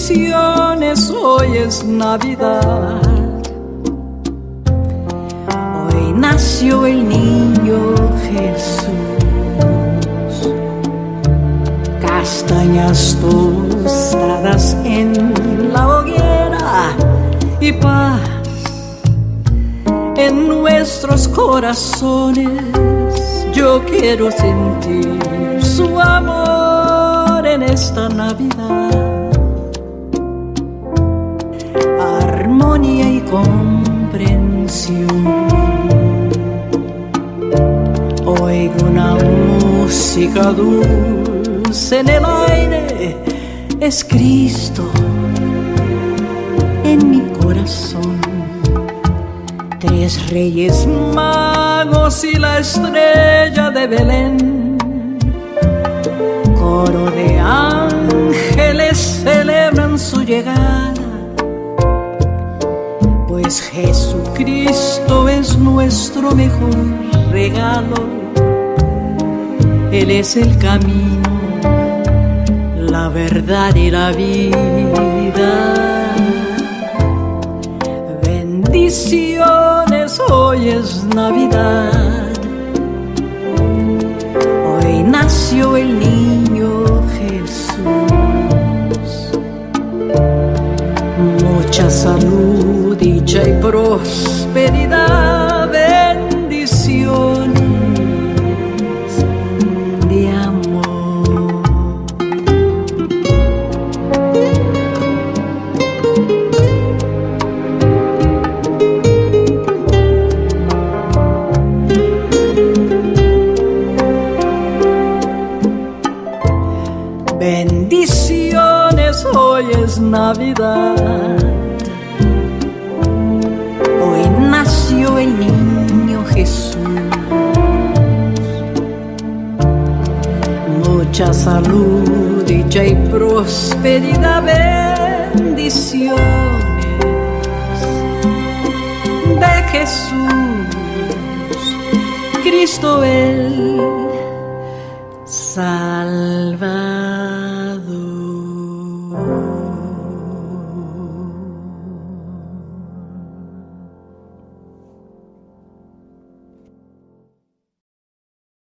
Bendiciones, hoy es Navidad. Hoy nació el niño Jesús. Castañas tostadas en la hoguera y paz en nuestros corazones. Yo quiero sentir su amor en esta Navidad. Armonía y comprensión. Oigo una música dulce en el aire. Es Cristo en mi corazón. Tres reyes magos y la estrella de Belén. Coro de ángeles celebran su llegada. Pues Jesucristo es nuestro mejor regalo. Él es el camino, la verdad y la vida. Bendiciones, hoy es Navidad. Hoy nació el niño Jesús. Mucha salud, dicha y prosperidad. Bendiciones de amor. Bendiciones, hoy es Navidad. Hoy nació el niño Jesús. Mucha salud, dicha y prosperidad. Bendiciones de Jesús. Cristo el Salvador.